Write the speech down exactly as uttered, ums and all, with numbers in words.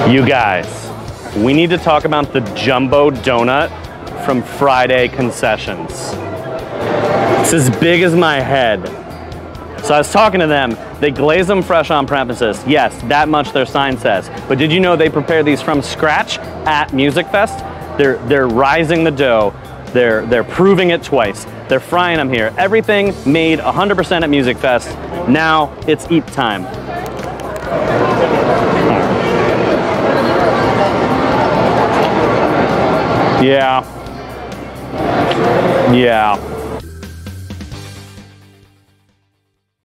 You guys, we need to talk about the jumbo donut from Fryday Concessions. It's as big as my head. So I was talking to them, they glaze them fresh on premises. Yes, that much their sign says. But did you know they prepare these from scratch at MusikFest? They're, they're rising the dough, they're, they're proving it twice. They're frying them here. Everything made one hundred percent at MusikFest. Now it's eat time. Yeah. Yeah.